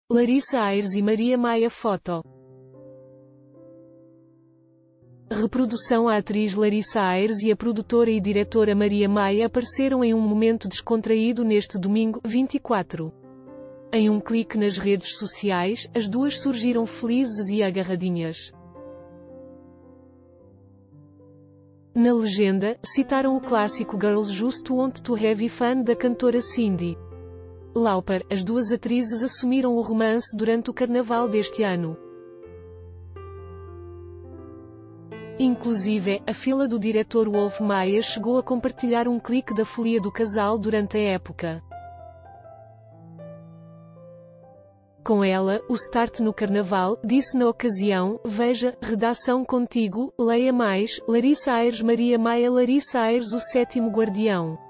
Larissa Ayres e Maria Maia foto. Reprodução. A atriz Larissa Ayres e a produtora e diretora Maria Maia apareceram em um momento descontraído neste domingo, 24. Em um clique nas redes sociais, as duas surgiram felizes e agarradinhas. Na legenda, citaram o clássico Girls Just Want to Have Fun da cantora Cyndi Lauper. As duas atrizes assumiram o romance durante o carnaval deste ano. Inclusive, a filha do diretor Wolf Maia chegou a compartilhar um clique da folia do casal durante a época. Com ela, o start no carnaval, disse na ocasião: veja, redação contigo, leia mais, Larissa Ayres Maria Maia Larissa Ayres o sétimo guardião.